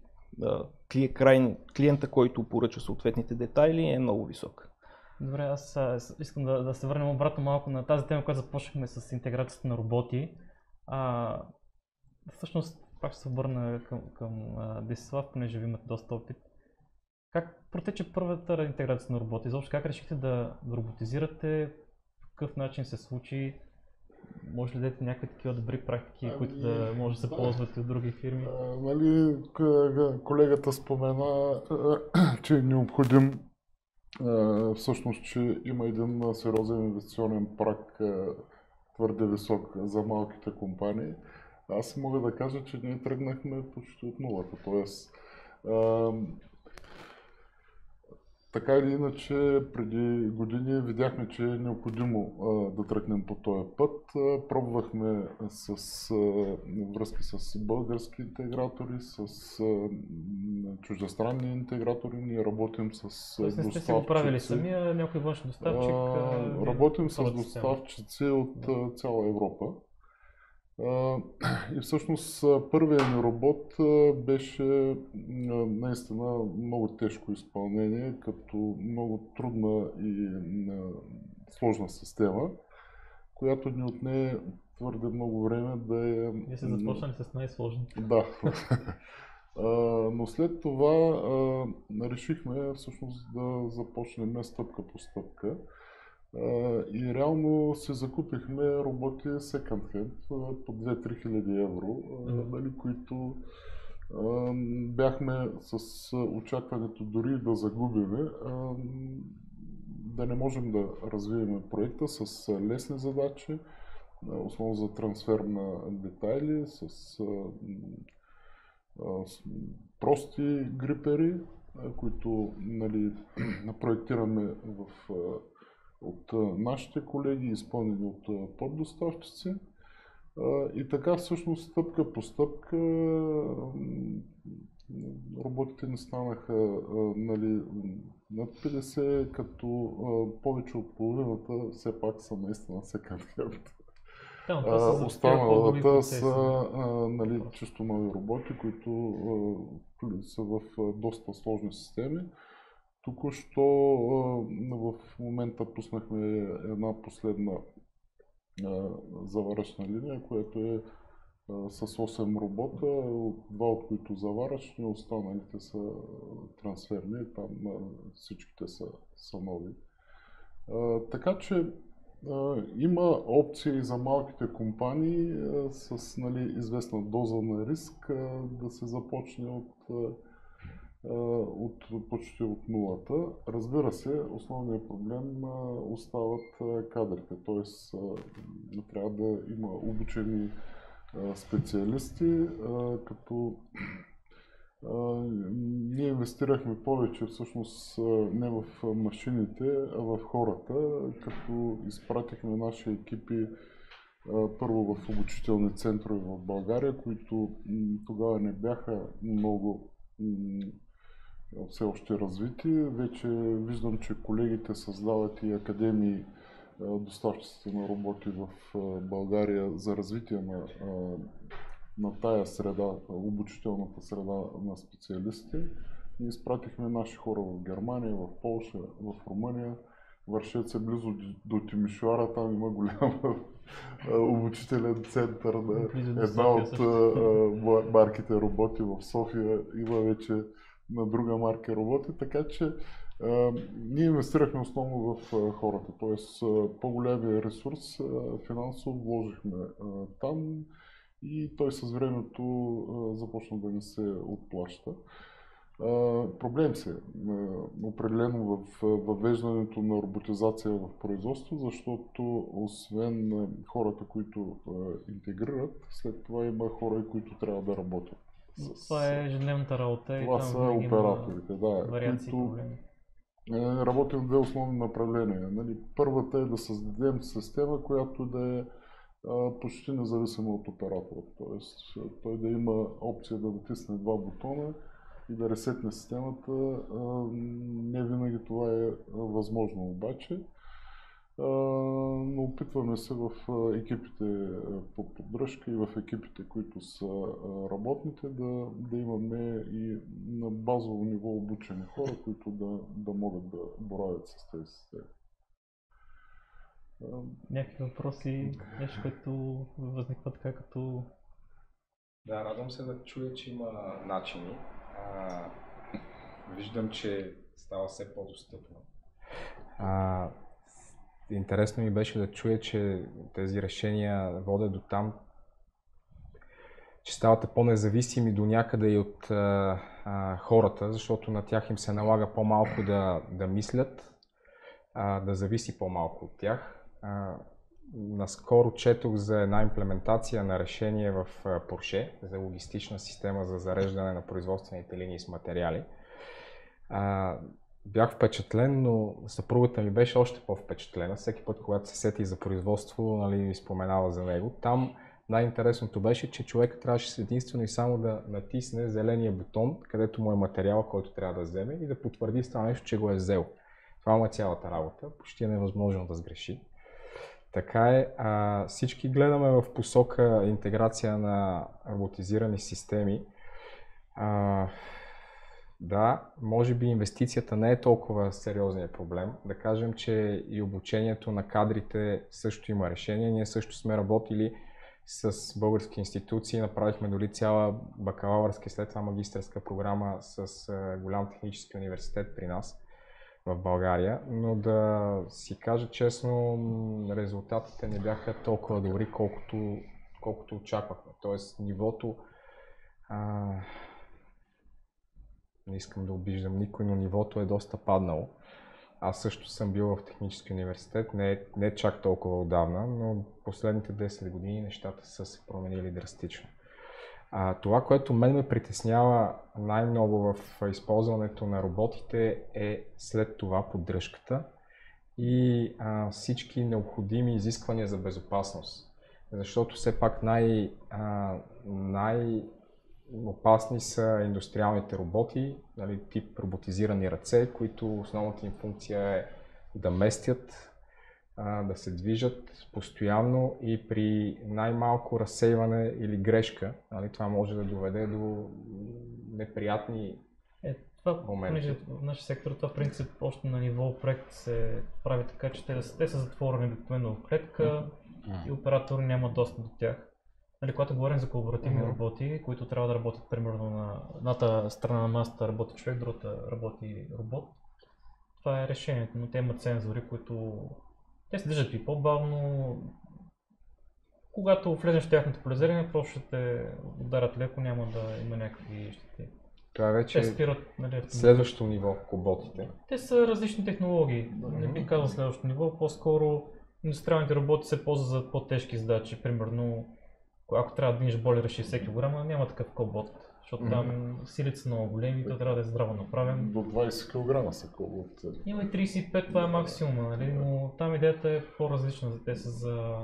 клиента, който поръчва съответните детайли, е много висок. Добре, аз а, искам да, да се върнем обратно малко на тази тема, която започнахме с интеграцията на роботи. А, всъщност, пак ще се върна към, към Десислав, понеже ви имате доста опит. Как протече първата интеграция на роботи? Изобщо как решихте да, да роботизирате? В какъв начин се случи? Може ли да дадете някакви такива добри практики, ами, които да може да се да, ползват и от други фирми? А, нали, колегата спомена, че е необходим, всъщност, че има един сериозен инвестиционен праг, твърде висок за малките компании. Аз мога да кажа, че ние тръгнахме почти от нулата. Тоест, така или иначе, преди години видяхме, че е необходимо а, да тръгнем по този път. А, пробвахме с а, връзки с български интегратори, с а, чуждестранни интегратори. Ние работим с Тоест не сте доставчици. си го правили самия, някой външен доставчик? А, а, работим с работи доставчици от Да. а, цяла Европа. А, и всъщност а, първият ни робот а, беше а, наистина много тежко изпълнение, като много трудна и а, сложна система, която ни отне твърде много време да е... Вие сте започнали с най-сложното. Да. А, но след това а, решихме всъщност да започнем стъпка по стъпка. Uh, и реално се закупихме роботи second hand uh, по две-три хиляди евро, uh, Mm. нали, които uh, бяхме с uh, очакването дори да загубиме, uh, да не можем да развием проекта с uh, лесни задачи, uh, основно за трансфер на детайли, с, uh, uh, с прости грипери, uh, които нали, проектираме в uh, от нашите колеги, изпълнени от поддоставчици. И така всъщност стъпка по стъпка роботите ни станаха нали, над петдесет, като повече от половината все пак са наистина second hand. Да, А, останалата са а, нали, чисто нови роботи, които а, са в а, доста сложни системи. Току-що в момента пуснахме една последна заваръчна линия, която е с осем робота, два от които заваръчни, останалите са трансферни, там всичките са, са нови. Така че има опции за малките компании с нали, известна доза на риск да се започне от От, почти от нулата. Разбира се, основният проблем а, остават а, кадрите, т.е. трябва да има обучени а, специалисти, а, като а, ние инвестирахме повече всъщност не в машините, а в хората, като изпратихме наши екипи а, първо в обучителни центрове в България, които м, тогава не бяха много м, все още развити. Вече виждам, че колегите създават и академии, доставчиците на роботи в България за развитие на, на тая среда, обучителната среда на специалисти. Ние изпратихме наши хора в Германия, в Полша, в Румъния. Вършат се близо до Тимишоара, там има голям обучителен център на една от марките роботи в София. Има вече на друга марка роботи, така че а, ние инвестирахме основно в а, хората, т.е. по-големия ресурс а, финансово вложихме а, там и той с времето а, започна да не се отплаща. А, проблем се а, определено в въвеждането на роботизация в производство, защото освен а, хората, които а, интегрират, след това има хора, които трябва да работят. Това е ежедневната работа и това там са винаги операторите, да, вариации, които проблеми. е, работим в две основни направления. Нали, първата е да създадем система, която да е а, почти независима от оператора. Тоест той да има опция да натисне два бутона и да ресетне системата. А, не винаги това е възможно обаче. Uh, но опитваме се в uh, екипите по поддръжка и в екипите, които са uh, работните, да, да имаме и на базово ниво обучени хора, които да, да могат да боравят с тези системи. Uh, Някакви въпроси, нещо, което възниква така като... Да, радвам се да чуя, че има начини. А, виждам, че става все по-достъпно. А, Интересно ми беше да чуя, че тези решения водят до там, че ставате по-независими до някъде и от а, а, хората, защото на тях им се налага по-малко да, да мислят, а, да зависи по-малко от тях. А, наскоро четох за една имплементация на решение в Porsche за логистична система за зареждане на производствените линии с материали. А, бях впечатлен, но съпругата ми беше още по-впечатлена. Всеки път, когато се сети за производство, нали, ми споменава за него. Там най-интересното беше, че човек трябваше единствено и само да натисне зеления бутон, където му е материала, който трябва да вземе и да потвърди с това нещо, че го е взел. Това му е цялата работа. Почти е невъзможно да сгреши. Така е, а, всички гледаме в посока интеграция на роботизирани системи. А, да, може би инвестицията не е толкова сериозният проблем. Да кажем, че и обучението на кадрите също има решение. Ние също сме работили с български институции, направихме дори цяла бакалавърска и след това магистърска програма с а, голям технически университет при нас в България, но да си кажа честно, резултатите не бяха толкова добри, колкото, колкото очаквахме. Тоест нивото, а, не искам да обиждам никой, но нивото е доста паднало. Аз също съм бил в технически университет, не, не чак толкова отдавна, но последните десет години нещата са се променили драстично. А, това, което мен ме притеснява най-много в използването на роботите е след това поддръжката и а, всички необходими изисквания за безопасност. Защото все пак най, а, най-опасни са индустриалните роботи, нали, тип роботизирани ръце, които основната им функция е да местят, да се движат постоянно и при най-малко разсейване или грешка, нали, това може да доведе до неприятни е, това, моменти. Понеже в нашия сектор това принцип още на ниво проект се прави така, че те, те са затворени обикновено в клетка mm-hmm. и оператор няма достъп до тях. Нали, когато говорим за колаборативни mm-hmm. роботи, които трябва да работят примерно на едната страна на масата работи човек, другата работи робот, това е решението, но те имат сензори, които те се движат и по-бавно. Когато влезеш в тяхното полезрение, просто ще те ударят леко, няма да има някакви щети. Това вече те спират, нали, следващото ниво коботите. Те са различни технологии. Mm-hmm. Не бих казал следващото ниво, по-скоро индустриалните роботи се ползват за по-тежки задачи. Примерно, ако трябва да дигнеш бойлера шейсет килограма, няма такъв кобот. Защото mm-hmm. там силите са много големи и той трябва да е здраво направен. До двайсет килограма са кобот. Има и трийсет и пет, това е максимума, нали? Но там идеята е по-различна. За те са за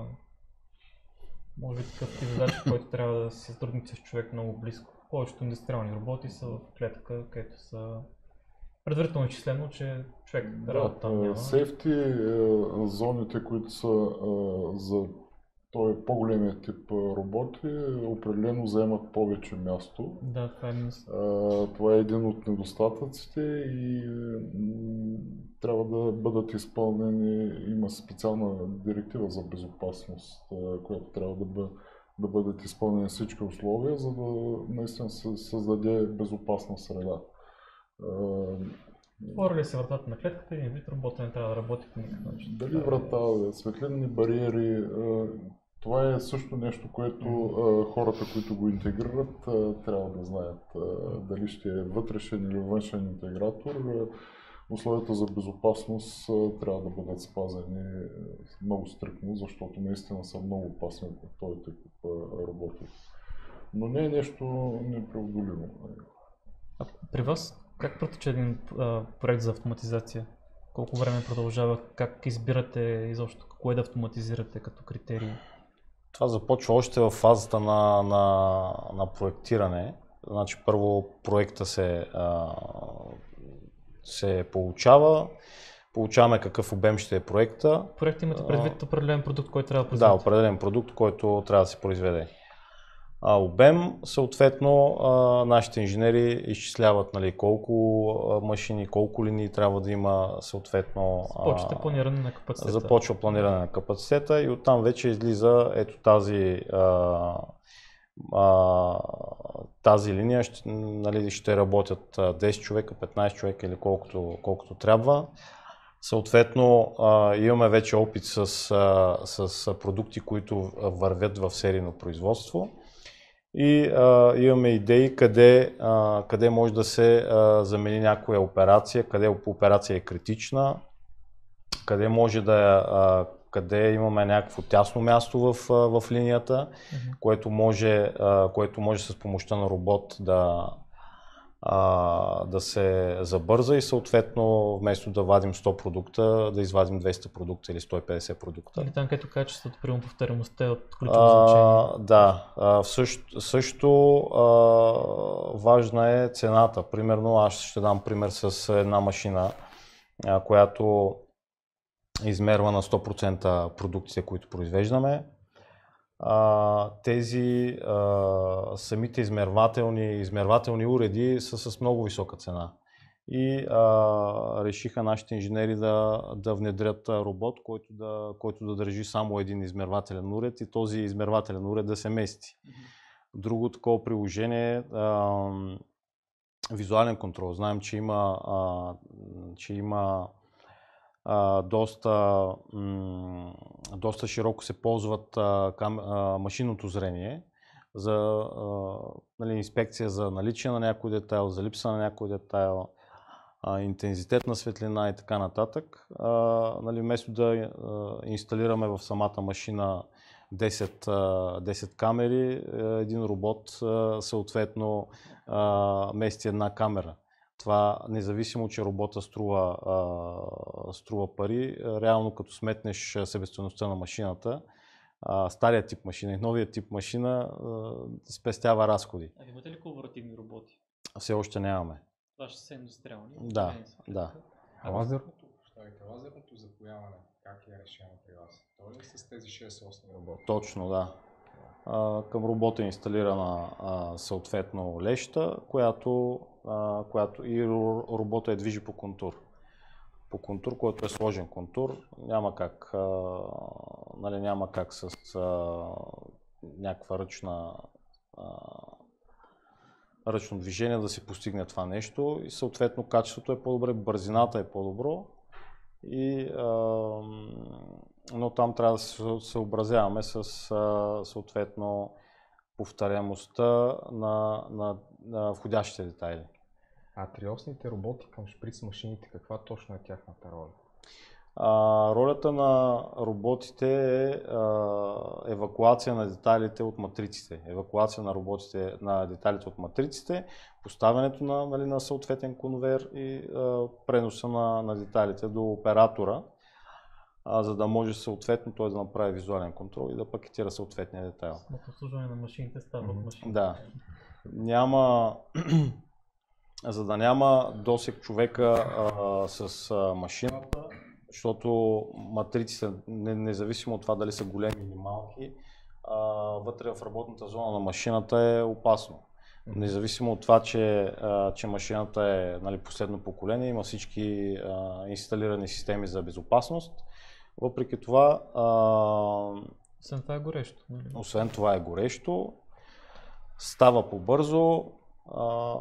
може би такъв тип задачи, който трябва да се сътрудничи с човек много близко. Повечето индустриални роботи са в клетка, където са предварително изчислено, че човек да работа там няма. Сейфти зоните, които са за той по-големия тип роботи, определено заемат повече място. Да, това е минус. Това е един от недостатъците и трябва да бъдат изпълнени, има специална директива за безопасност, която трябва да, бъ, да бъдат изпълнени всички условия, за да наистина се създаде безопасна среда. Отвори ли се вратата на клетката и вид робота не трябва да работи по никакъв начин? Дали врата, светлинни бариери, това е също нещо, което mm-hmm. хората, които го интегрират, трябва да знаят. Дали ще е вътрешен или външен интегратор, условията за безопасност трябва да бъдат спазени много стриктно, защото наистина са много опасни от този тип роботи. Но не е нещо непреодолимо. А при вас как протича един а, проект за автоматизация? Колко време продължава? Как избирате изобщо кое да автоматизирате като критерии? Това започва още в фазата на, на, на проектиране. Значи първо проекта се, а, се получава, получаваме какъв обем ще е проекта. Проект имате предвид определен продукт, който трябва да произведе? Да, определен продукт, който трябва да се произведе. А, обем, съответно, а, нашите инженери изчисляват, нали, колко а, машини, колко линии трябва да има, съответно. Започвате планиране на капацитета. Започва планиране на капацитета и оттам вече излиза ето тази, а, а, тази линия, ще, нали, ще работят десет човека, петнайсет човека или колкото, колкото трябва. Съответно, а, имаме вече опит с, а, с продукти, които вървят в серийно производство. И а, имаме идеи къде, а, къде може да се а, замени някоя операция, къде операция е критична, къде може да а, къде имаме някакво тясно място в, в линията, mm-hmm. което, може, а, което може с помощта на робот да, а, да се забърза и съответно вместо да вадим сто продукта, да извадим двеста продукта или сто и петдесет продукта. Или там, където качеството, примерно повторяемостта е от ключово значение. Да, а, също, също а, важна е цената. Примерно, аз ще дам пример с една машина, а, която измерва на сто процента продукция, които произвеждаме. А, тези а, самите измервателни, измервателни уреди са с много висока цена. И а, решиха нашите инженери да, да внедрят робот, който да, който да държи само един измервателен уред и този измервателен уред да се мести. Друго такова приложение е визуален контрол. Знаем, че има, а, че има а, доста, м, доста широко се ползват а, кам, а, машинното зрение за а, нали, инспекция за наличие на някой детайл, за липса на някой детайл, а, интензитет на светлина и така нататък. А, нали, вместо да а, инсталираме в самата машина десет, а, десет камери, един робот а, съответно а, мести една камера. Това, независимо, че робота струва, а, струва пари, реално като сметнеш себестойността на машината, а, старият тип машина и новият тип машина а, спестява разходи. А имате ли колаборативни роботи? Все още нямаме. Това ще са индустриални? Да, да. А лазерното, лазерното запояване, как е решено при вас? То ли е с тези шест-осем робота? Точно, да. А, към робота е инсталирана а, съответно леща, която, а, която и робота я движи по контур. По контур, който е сложен контур, няма как, а, нали, няма как с а, някаква ръчна, а, ръчно движение да се постигне това нещо и съответно качеството е по-добре, бързината е по-добро. И, а, но там трябва да се съобразяваме с а, съответно повторяемостта на, на, на входящите детайли. А триосните роботи към шприц машините, каква точно е тяхната роля? А, ролята на роботите е а, евакуация на детайлите от матриците. Евакуация на, роботите, на детайлите от матриците, поставянето на, нали, на съответен конвейер и а, преноса на, на детайлите до оператора, а, за да може съответно той да направи визуален контрол и да пакетира съответния детайл. Самото обслужване на машините става mm-hmm. от машините. Да. Няма, за да няма досег човека а, с а, машината, защото матриците, независимо от това дали са големи или малки, а, вътре в работната зона на машината е опасно. Независимо от това, че, а, че машината е, нали, последно поколение, има всички а, инсталирани системи за безопасност. Въпреки това, а, освен това е горещо. Нали? Освен това е горещо, става по-бързо. А,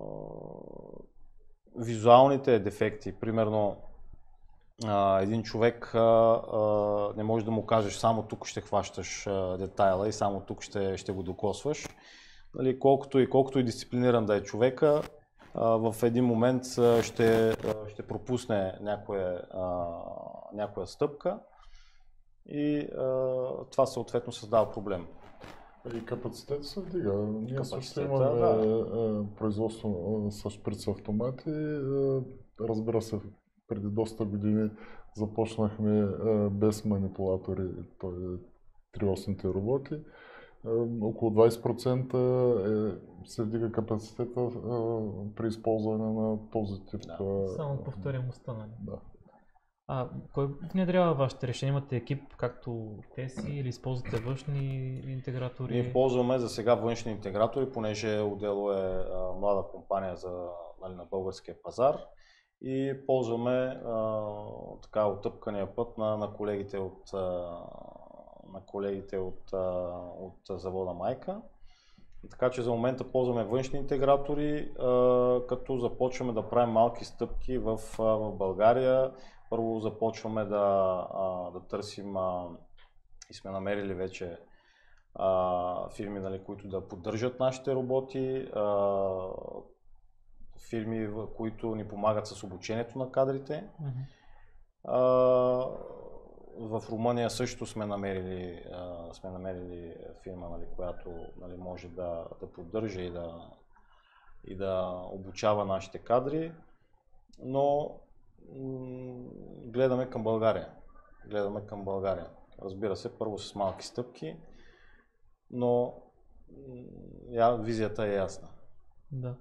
визуалните дефекти, примерно, Uh, един човек uh, uh, не може да му кажеш само тук ще хващаш uh, детайла и само тук ще, ще го докосваш. Нали, колкото, и, колкото и дисциплиниран да е човека, uh, в един момент uh, ще, uh, ще пропусне някоя, uh, някоя стъпка и uh, това съответно създава проблем. И капацитет се вдига. Ние също Капацитета, имаме да. производство с шприц автомати. Разбира се, преди доста години започнахме а, без манипулатори, т.е. триосните роботи. А, около двайсет процента е, се вдига капацитета а, при използване на този тип. Да. А, Само повторяемостта, нали? Да. А кой внедрява вашите решения? Имате екип, както те си, или използвате външни интегратори? Ние ползваме за сега външни интегратори, понеже Одело е а, млада компания за, нали, на българския пазар. И ползваме а, така отъпкания път на, на колегите от, а, на колегите от, а, от завода майка. Така че за момента ползваме външни интегратори, а, като започваме да правим малки стъпки в, а, в България. Първо започваме да, а, да търсим а, и сме намерили вече а, фирми, нали, които да поддържат нашите роботи. А, фирми, които ни помагат с обучението на кадрите. Mm-hmm. А, в Румъния също сме намерили, а, сме намерили фирма, нали, която, нали, може да, да поддържа и да, и да обучава нашите кадри, но м- гледаме към България. Гледаме към България. Разбира се, първо с малки стъпки, но м- визията е ясна. Да.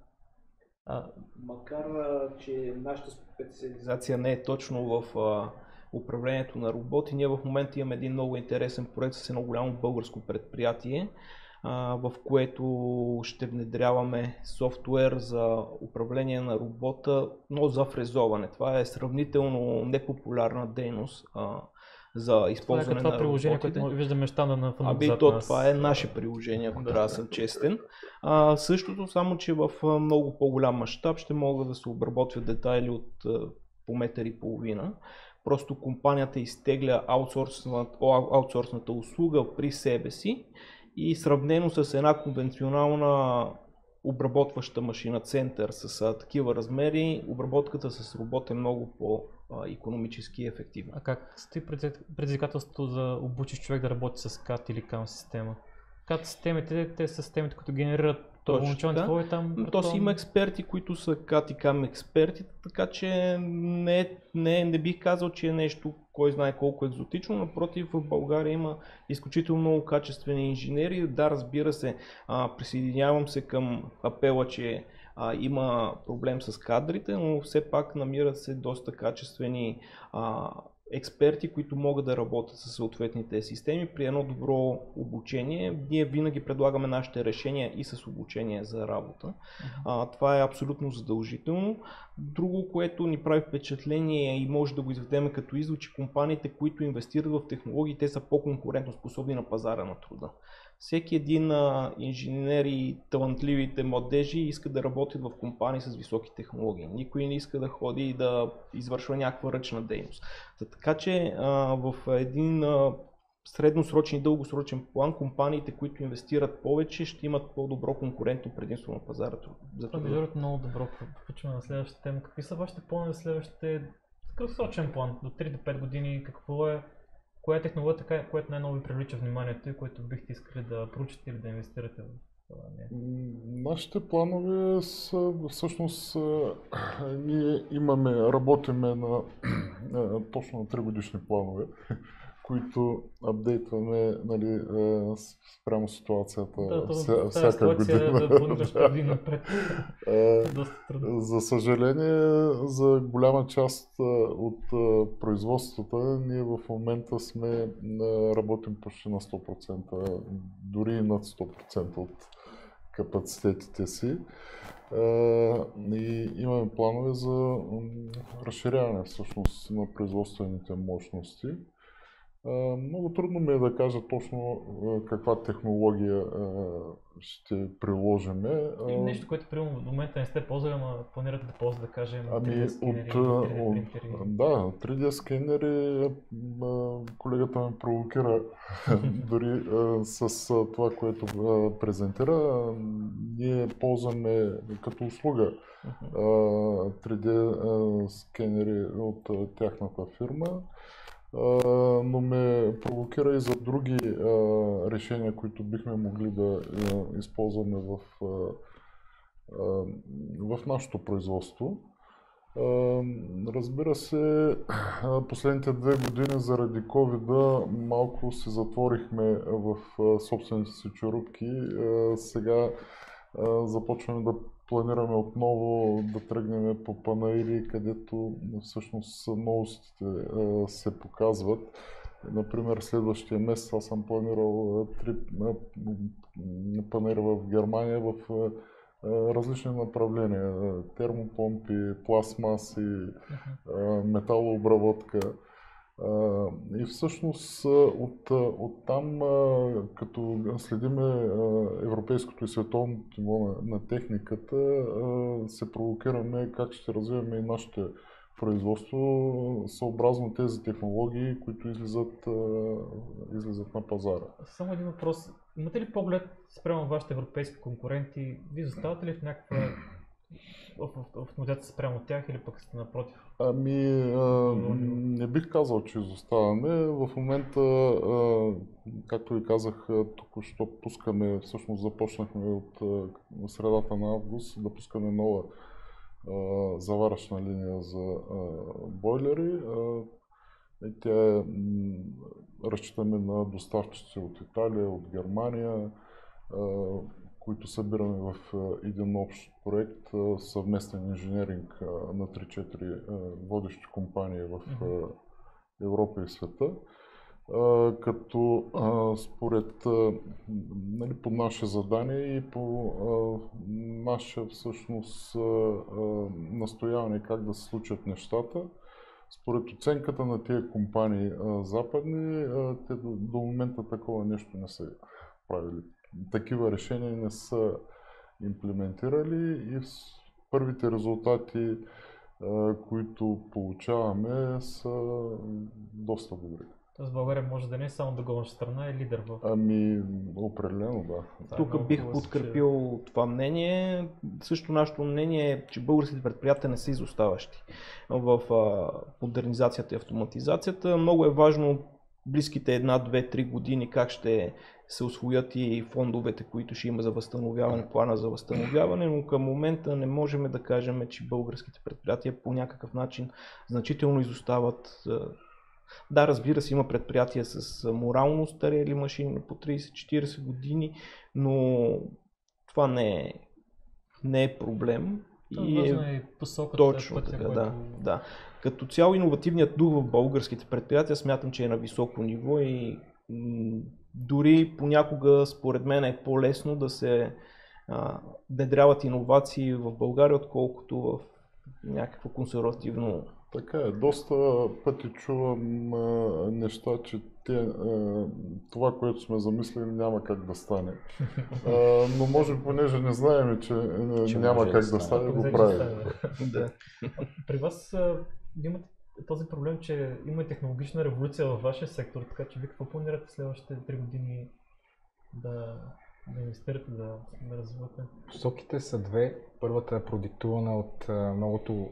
А, Макар, че нашата специализация не е точно в а, управлението на роботи, ние в момента имаме един много интересен проект с едно голямо българско предприятие, а, в което ще внедряваме софтуер за управление на робота, но за фрезоване. Това е сравнително непопулярна дейност а, за използване това е на приложение, роботите. което виждаме щанда на фона Аби зад то, нас. това е наше приложение, ако Да. трябва да съм честен. А, същото, само че в а, много по-голям мащаб ще могат да се обработват детайли от а, по метър и половина. Просто компанията изтегля аутсорсната, аутсорсната услуга при себе си и сравнено с една конвенционална обработваща машина център с а, такива размери, обработката с робот е много по-икономически ефективна. А как стои предизвикателството да обучиш човек да работи с кат или кам система? кат системите, те са системите, които генерират първоначалните така. флоу там. Но то си има експерти, които са кат и кам експерти, така че не, не, не бих казал, че е нещо, кой знае колко екзотично. Напротив, в България има изключително много качествени инженери. Да, разбира се, а, присъединявам се към апела, че а, има проблем с кадрите, но все пак намират се доста качествени а, експерти, които могат да работят със съответните системи при едно добро обучение. Ние винаги предлагаме нашите решения и с обучение за работа. Uh-huh. А, това е абсолютно задължително. Друго, което ни прави впечатление и може да го изведем като извод, че компаниите, които инвестират в технологии, те са по-конкурентно способни на пазара на труда. Всеки един а, инженер и талантливите младежи искат да работят в компании с високи технологии. Никой не иска да ходи и да извършва някаква ръчна дейност. Така че а, в един а, средносрочен и дългосрочен план компаниите, които инвестират повече, ще имат по-добро конкурентно предимство на пазара. За това между другото много добро. Включваме на следващата тема. Какви са вашите планове за следващите краткосрочен план? До три до пет години какво е? Коя е технологията, която най-ново ви привлича вниманието и което бихте искали да проучите или да инвестирате в това? Нашите планове са всъщност, ние имаме, работиме на точно на три годишни планове, които апдейтваме, нали, спрямо ситуацията да, вся, всяка година. Да планираш преди напред. Доста трудно. За съжаление, за голяма част от производствата ние в момента сме работим почти на сто процента, дори и над сто процента от капацитетите си. И имаме планове за разширяване всъщност на производствените мощности. Много трудно ми е да кажа точно каква технология ще приложиме. И нещо, което примерно до момента не сте ползвали, но планирате да ползвате, да кажем, ами, три Д скенери, от, три Д от, принтери. да, три Д скенери, колегата ме провокира дори с това, което презентира. Ние ползваме като услуга три Д скенери от тяхната фирма. Uh, но ме провокира и за други uh, решения, които бихме могли да uh, използваме в, uh, uh, в нашето производство. Uh, разбира се, uh, последните две години заради ковида малко се затворихме в uh, собствените си черупки. Uh, сега uh, започваме да планираме отново да тръгнем по панаири, където всъщност новостите а, се показват. Например, следващия месец аз съм планирал три панаира в Германия в а, различни направления. Термопомпи, пластмаси, а, металообработка. Uh, и всъщност от, от там, uh, като следиме uh, европейското и световното ниво на, на техниката, uh, се провокираме как ще развиваме и нашите производство съобразно тези технологии, които излизат, uh, излизат на пазара. Само един въпрос. Имате ли поглед спрямо вашите европейски конкуренти? Вие заставате ли в някаква автоматизацията спрямо от тях или пък сте напротив? Ами, а, не бих казал, че изоставаме. В момента, а, както ви казах, току-що пускаме, всъщност започнахме от а, средата на август да пускаме нова а, заваръчна линия за а, бойлери. А, и тя е, разчитаме на доставчици от Италия, от Германия, а, които събираме в един общ проект, съвместен инженеринг на три-четири водещи компании в Европа и света. Като според нали, по наше задание и по наше всъщност настояване как да се случат нещата, според оценката на тези компании западни, те до, до момента такова нещо не са правили. Такива решения не са имплементирали и първите резултати, които получаваме, са доста добри. Тоест България може да не е само договорна страна, е лидер в... Ами, определено да. Тук бих подкрепил това мнение. Също нашето мнение е, че българските предприятия не са изоставащи в модернизацията и автоматизацията. Много е важно близките една, две, три години как ще се усвоят и фондовете, които ще има за възстановяване, плана за възстановяване, но към момента не можем да кажем, че българските предприятия по някакъв начин значително изостават. Да, разбира се, има предприятия с морално старели машини по трийсет-четирийсет години, но това не е, не е проблем. И е, е посоката, точно пътя, така, който... да, да. Като цяло иновативният дух в българските предприятия смятам, че е на високо ниво и м- дори понякога според мен е по-лесно да се а, внедряват иновации в България, отколкото в някакво консервативно. Така е, доста пъти чувам а, неща, че те, а, това, което сме замислили, няма как да стане. А, но може, понеже не знаем, че, че няма как да стане, го правим. Да. При вас а, имате този проблем, че има и технологична революция във вашия сектор, така че вие какво планирате следващите три години да, да инвестирате, да, да развивате? Посоките са две. Първата е продиктувана от а, многото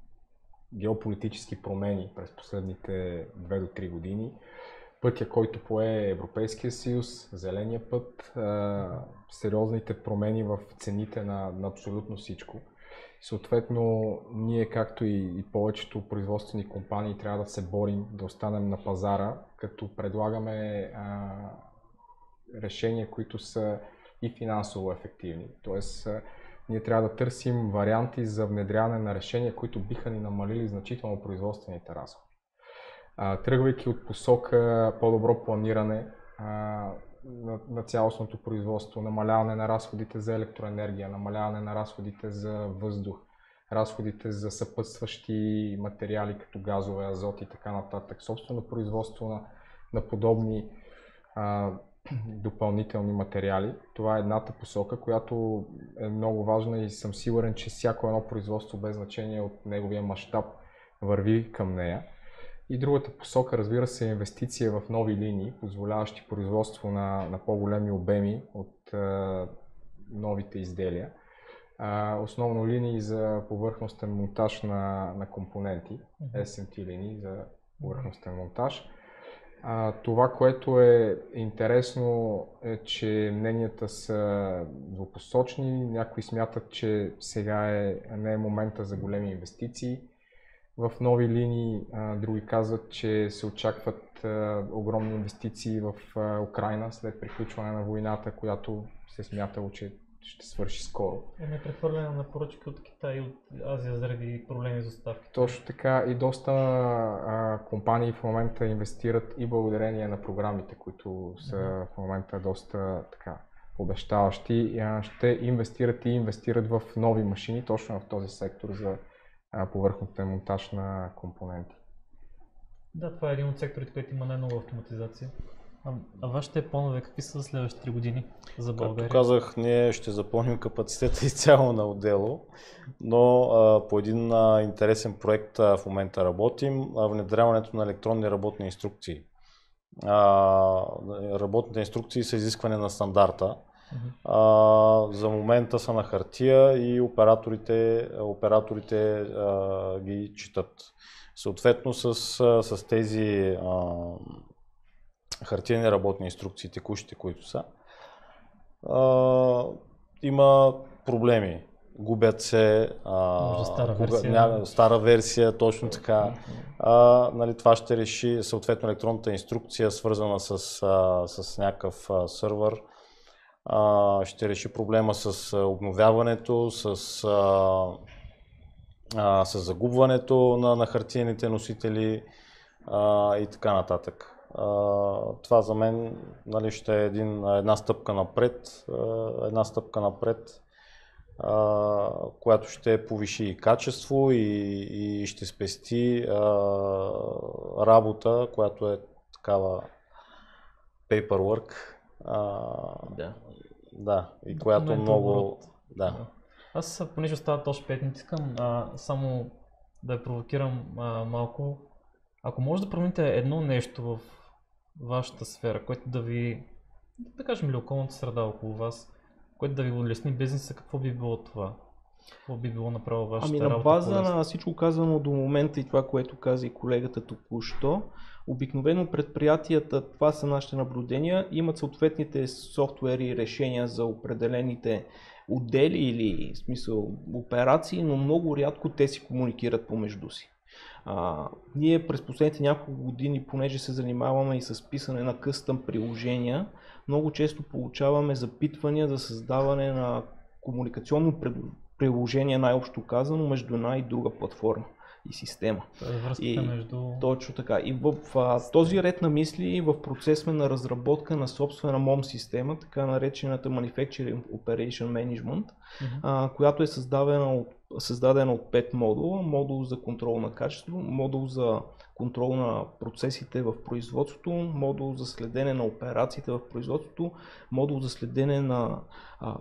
геополитически промени през последните две до три години. Пътя, който пое Европейския съюз, зеления път, а, сериозните промени в цените на, на абсолютно всичко. Съответно, ние, както и, и повечето производствени компании, трябва да се борим да останем на пазара, като предлагаме а, решения, които са и финансово ефективни. Тоест, а, ние трябва да търсим варианти за внедряване на решения, които биха ни намалили значително производствените разходи. А, тръгвайки от посока по-добро планиране а, на, на цялостното производство, намаляване на разходите за електроенергия, намаляване на разходите за въздух, разходите за съпътстващи материали като газове, азот и така нататък, собствено производство на, на подобни а, допълнителни материали. Това е едната посока, която е много важна и съм сигурен, че всяко едно производство без значение от неговия мащаб върви към нея. И другата посока, разбира се, е инвестиция в нови линии, позволяващи производство на, на по-големи обеми от а, новите изделия. А, основно линии за повърхностен монтаж на, на компоненти, ес ем ти линии за повърхностен монтаж. А, това, което е интересно, е, че мненията са двупосочни. Някои смятат, че сега е, не е момента за големи инвестиции в нови линии, а, други казват, че се очакват а, огромни инвестиции в а, Украйна след приключване на войната, която се смятало, че ще свърши скоро. Е прехвърляне на поръчки от Китай и от Азия заради проблеми с доставки. Точно така, и доста а, компании в момента инвестират и благодарение на програмите, които са mm-hmm. в момента доста така обещаващи. А, ще инвестират и инвестират в нови машини, точно в този сектор за повърхностен монтаж на компоненти. Да, това е един от секторите, който има най-много автоматизация. А, а вашите планове какви са за следващите три години за България? Както казах, ние ще запълним капацитета изцяло на отдело, но а, по един а, интересен проект а, в момента работим, а, внедряването на електронни работни инструкции. А, работните инструкции са изискване на стандарта А, за момента са на хартия и операторите, операторите а, ги четат. Съответно с, с тези а, хартиени работни инструкции, текущите, които са, а, има проблеми. Губят се, а, стара, кога, версия. ня, стара версия, точно така. А, нали, това ще реши съответно електронната инструкция, свързана с, а, с някакъв а, сървър. А, ще реши проблема с а, обновяването, с, а, а, с загубването на, на хартиените носители а, и така нататък. Uh, това за мен, нали, ще е един, една стъпка напред, uh, една стъпка напред, uh, която ще повиши и качество и, и ще спести uh, работа, която е такава paperwork. Uh, Да. Да, и която много... Да. Аз, понеже остават още пет минути, искам а, само да я провокирам а, малко. Ако може да промените едно нещо в вашата сфера, което да ви, да кажем ли, околната среда около вас, което да ви улесни бизнеса, какво би било това? Какво би било направо вашата ами работа? на база по-лесна? на всичко казано до момента и това, което каза и колегата току-що, обикновено предприятията, това са нашите наблюдения, имат съответните софтуери и решения за определените отдели или в смисъл операции, но много рядко те си комуникират помежду си. А, ние през последните няколко години, понеже се занимаваме и с писане на къстъм приложения, много често получаваме запитвания за създаване на комуникационно приложение, най-общо казано, между една и друга платформа и система. Връзката И, между... Точно така. И в, в този ред на мисли в процес сме на разработка на собствена мом система, така наречената Manufacturing Operation Management, Mm-hmm. а, която е създадена от, създадена от пет модула. Модул за контрол на качество, модул за контрол на процесите в производството, модул за следене на операциите в производството, модул за следене на а,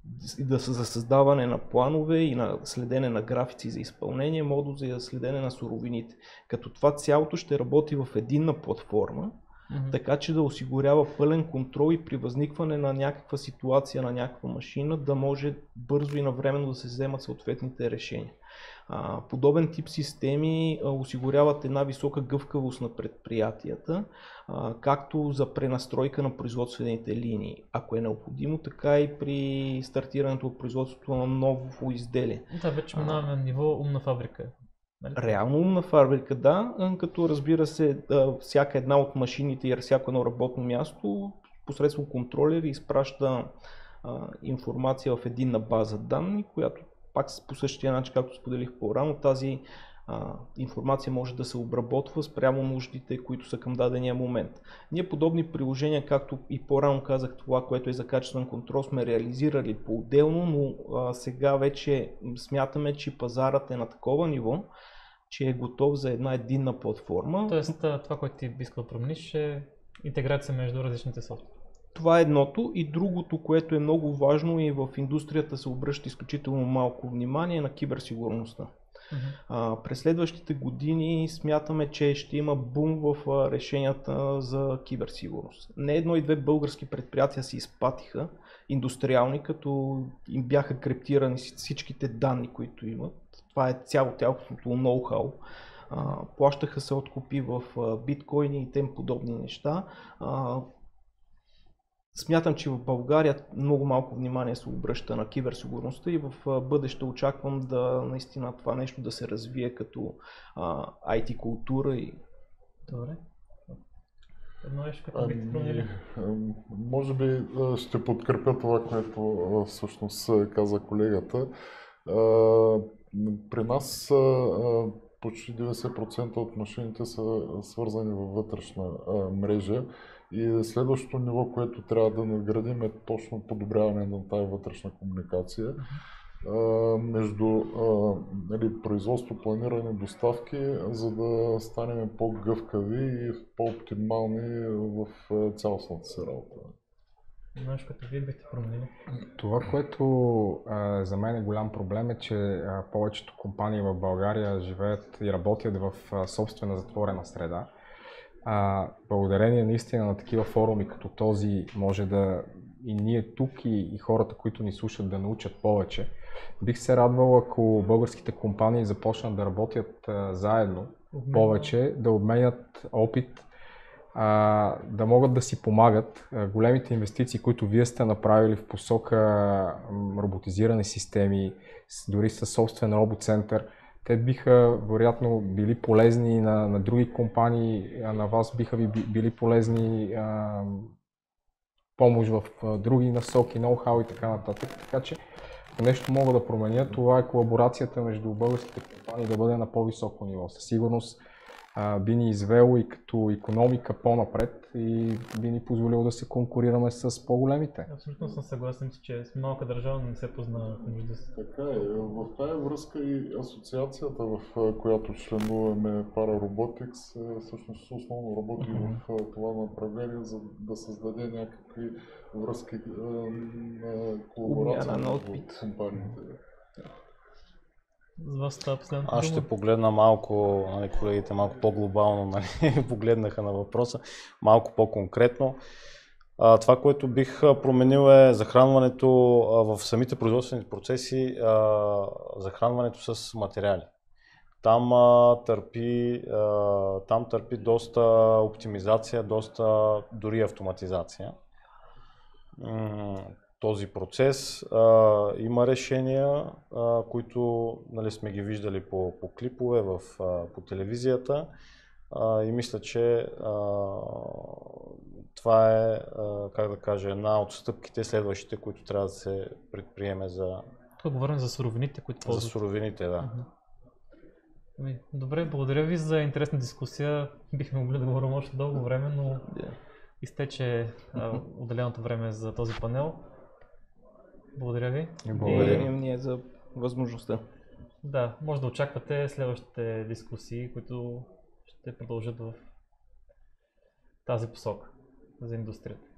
да са за създаване на планове и на следене на графици за изпълнение, модул за следене на суровините. Като това цялото ще работи в единна платформа, mm-hmm. така че да осигурява пълен контрол и при възникване на някаква ситуация на някаква машина да може бързо и навременно да се вземат съответните решения. А, подобен тип системи а, осигуряват една висока гъвкавост на предприятията, а, както за пренастройка на производствените линии, ако е необходимо, така и при стартирането от производството на ново изделие. Да, вече минаваме на ниво умна фабрика. Нали? Реално умна фабрика, да, като разбира се, всяка една от машините и всяко едно работно място посредством контролери изпраща а, информация в единна база данни, която пак по същия начин, както споделих по-рано, тази а, информация може да се обработва спрямо нуждите, които са към дадения момент. Ние подобни приложения, както и по-рано казах, това, което е за качествен контрол, сме реализирали по-отделно, но а, сега вече смятаме, че пазарът е на такова ниво, че е готов за една единна платформа. Тоест, това, което ти би искал да промениш, е интеграция между различните софтуери. Това е едното, и другото, което е много важно и в индустрията се обръща изключително малко внимание, на киберсигурността. Mm-hmm. А, през следващите години смятаме, че ще има бум в а, решенията за киберсигурност. Не едно и две български предприятия се изпатиха, индустриални, като им бяха криптирани всичките данни, които имат. Това е цяло тялото ноу-хау. А, плащаха се откупи в а, биткоини и тем подобни неща. А, Смятам, че в България много малко внимание се обръща на киберсигурността и в бъдеще очаквам да наистина това нещо да се развие като а, ай ти култура. И... Добре. Едно нещо, като бихте променили? Може би ще подкрепя това, което всъщност каза колегата. При нас почти деветдесет процента от машините са свързани във вътрешна мрежа. И следващото ниво, което трябва да надградим, е точно подобряване на тази вътрешна комуникация uh-huh. а, между а, нали, производство, планиране, доставки, за да станем по-гъвкави и по-оптимални в цялостната си работа. Нещо, като вие бихте променили? Това, което а, за мен е голям проблем, е, че а, повечето компании в България живеят и работят в а, собствена затворена среда. А, благодарение наистина на такива форуми като този може да и ние тук и, и хората, които ни слушат, да научат повече. Бих се радвал, ако българските компании започнат да работят а, заедно повече, да обменят опит, а, да могат да си помагат. А, големите инвестиции, които вие сте направили в посока м, роботизирани системи, с, дори със собствен робот-център, те биха вероятно били полезни на, на други компании, а на вас биха ви били полезни а, помощ в а, други насоки, ноу-хау и така нататък. Така че, ако нещо мога да променя, това е колаборацията между българските компании да бъде на по-високо ниво. Със сигурност а, би ни извело и като икономика по-напред и би ни позволило да се конкурираме с по-големите. Абсолютно съм съгласен, че сме малка държава, но не се познава помежду си. Така е. В тази връзка и асоциацията, в която членуваме Pararobotics, е, всъщност основно работи mm-hmm. в това направление, за да създаде някакви връзки на колаборация на компаниите. За вас това последната Аз ще погледна малко, нали, колегите малко по-глобално, нали, погледнаха на въпроса, малко по-конкретно. А, това, което бих променил е захранването а, в самите производствени процеси, а, захранването с материали. Там, а, търпи, а, там търпи доста оптимизация, доста дори автоматизация. М- този процес. А, има решения, а, които, нали, сме ги виждали по, по клипове, в, а, по телевизията а, и мисля, че а, това е, а, как да кажа, една от стъпките следващите, които трябва да се предприеме за... Тук говорим за суровините, които ползват. За суровините, да. Uh-huh. Добре, благодаря ви за интересна дискусия. Бихме могли да говорим още дълго време, но yeah. изтече а, отделеното време за този панел. Благодаря ви. Благодаря ние за възможността. Да, може да очаквате следващите дискусии, които ще продължат в тази посока за индустрията.